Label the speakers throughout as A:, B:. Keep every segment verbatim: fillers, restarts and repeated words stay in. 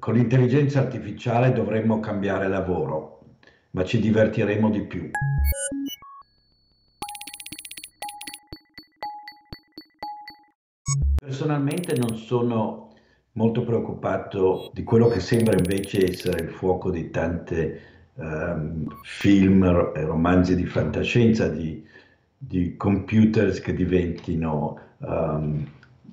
A: con l'intelligenza artificiale dovremmo cambiare lavoro, ma ci divertiremo di più. Personalmente non sono molto preoccupato di quello che sembra invece essere il fuoco di tante ehm, film e romanzi di fantascienza, di, di computers che diventino, ehm,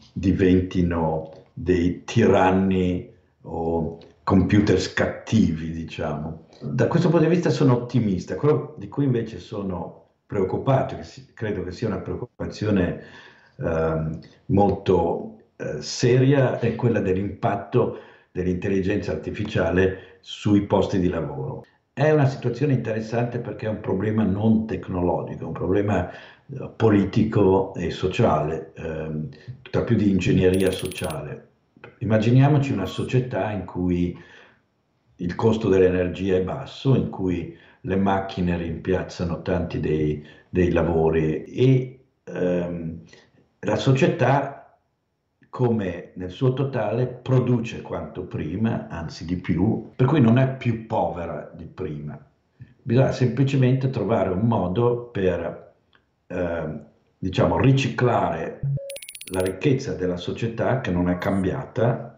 A: diventino dei tiranni o computers cattivi, diciamo. Da questo punto di vista sono ottimista. Quello di cui invece sono preoccupato, che si- credo che sia una preoccupazione ehm, molto eh, seria, è quella dell'impatto dell'intelligenza artificiale sui posti di lavoro. È una situazione interessante perché è un problema non tecnologico, è un problema eh, politico e sociale, ehm, tutta più di ingegneria sociale. Immaginiamoci una società in cui il costo dell'energia è basso, in cui le macchine rimpiazzano tanti dei, dei lavori e ehm, la società, come nel suo totale, produce quanto prima, anzi di più, per cui non è più povera di prima. Bisogna semplicemente trovare un modo per, eh, diciamo, riciclare la ricchezza della società che non è cambiata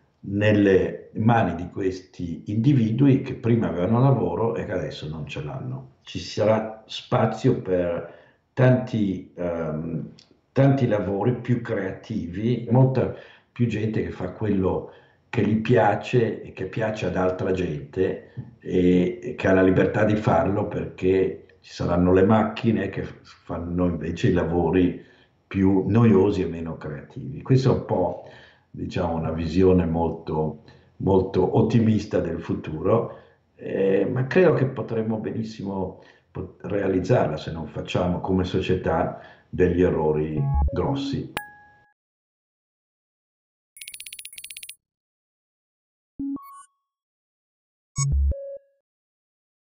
A: nelle mani di questi individui che prima avevano lavoro e che adesso non ce l'hanno. Ci sarà spazio per tanti, ehm, tanti lavori più creativi, molta più gente che fa quello che gli piace e che piace ad altra gente e, e che ha la libertà di farlo perché ci saranno le macchine che fanno invece i lavori più noiosi e meno creativi. Questa è un po', diciamo, una visione molto, molto ottimista del futuro, eh, ma credo che potremmo benissimo pot- realizzarla se non facciamo come società degli errori grossi.